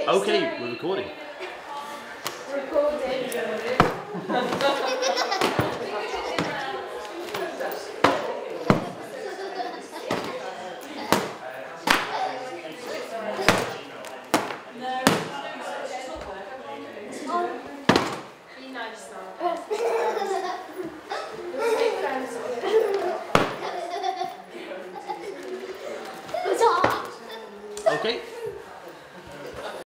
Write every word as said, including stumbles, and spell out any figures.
Okay, we're recording. Recording. Be nice now. Okay.